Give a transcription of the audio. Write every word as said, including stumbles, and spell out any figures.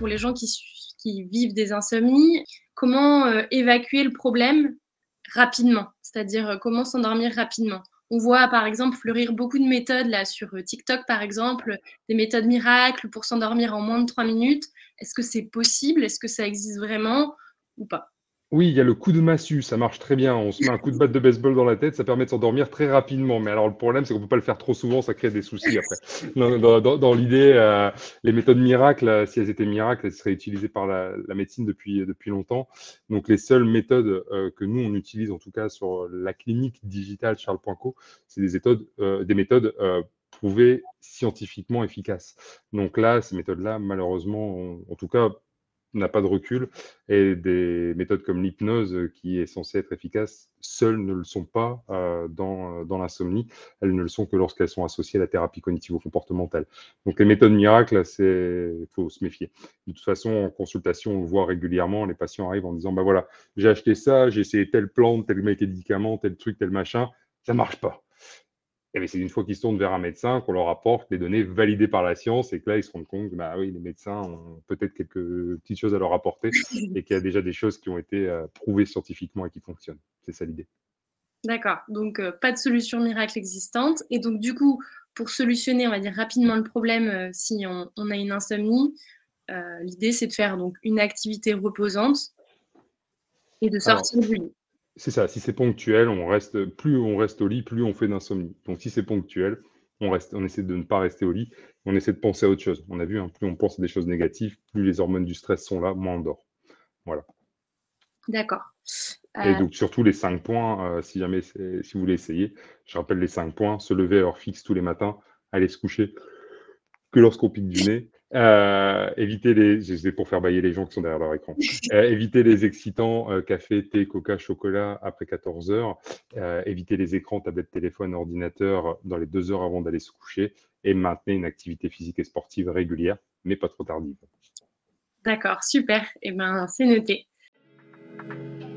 les gens qui, qui vivent des insomnies, comment euh, évacuer le problème rapidement, c'est-à-dire euh, comment s'endormir rapidement. On voit par exemple fleurir beaucoup de méthodes là sur TikTok par exemple, des méthodes miracles pour s'endormir en moins de trois minutes. Est-ce que c'est possible? Est-ce que ça existe vraiment ou pas? Oui, il y a le coup de massue, ça marche très bien. On se met un coup de batte de baseball dans la tête, ça permet de s'endormir très rapidement. Mais alors le problème, c'est qu'on peut pas le faire trop souvent, ça crée des soucis après. Dans, dans, dans, dans l'idée, euh, les méthodes miracles, euh, si elles étaient miracles, elles seraient utilisées par la, la médecine depuis, depuis longtemps. Donc les seules méthodes euh, que nous, on utilise, en tout cas sur la clinique digitale Charles point co, c'est des méthodes, euh, des méthodes euh, prouvées scientifiquement efficaces. Donc là, ces méthodes-là, malheureusement, on- en tout cas, n'a pas de recul, et des méthodes comme l'hypnose, euh, qui est censée être efficace, seules ne le sont pas euh, dans, dans l'insomnie. Elles ne le sont que lorsqu'elles sont associées à la thérapie cognitivo-comportementale. Donc les méthodes miracles, c'est faut se méfier. De toute façon, en consultation, on le voit régulièrement, les patients arrivent en disant, bah voilà, j'ai acheté ça, j'ai essayé telle plante, tel médicament, tel truc, tel machin, ça marche pas. Et bien, c'est une fois qu'ils se tournent vers un médecin qu'on leur apporte les données validées par la science, et que là, ils se rendent compte que bah, oui, les médecins ont peut-être quelques petites choses à leur apporter, et qu'il y a déjà des choses qui ont été euh, prouvées scientifiquement et qui fonctionnent. C'est ça l'idée. D'accord, donc euh, pas de solution miracle existante. Et donc du coup, pour solutionner, on va dire rapidement le problème, euh, si on, on a une insomnie, euh, l'idée c'est de faire donc une activité reposante et de Alors, sortir du lit. c'est ça, si c'est ponctuel, on reste, plus on reste au lit, plus on fait d'insomnie. Donc si c'est ponctuel, on, reste, on essaie de ne pas rester au lit, on essaie de penser à autre chose. On a vu, hein, plus on pense à des choses négatives, plus les hormones du stress sont là, moins on dort. Voilà. D'accord. Et Euh, donc, surtout les cinq points, euh, si jamais si vous voulez essayer, je rappelle les cinq points: se lever à heure fixe tous les matins, aller se coucher que lorsqu'on pique du nez, euh, éviter les, c'est pour faire bailler les gens qui sont derrière leur écran, euh, éviter les excitants, euh, café, thé, coca, chocolat après quatorze heures, euh, éviter les écrans, tablettes, téléphone, ordinateur dans les deux heures avant d'aller se coucher, et maintenir une activité physique et sportive régulière, mais pas trop tardive. D'accord, super. Eh ben, c'est noté.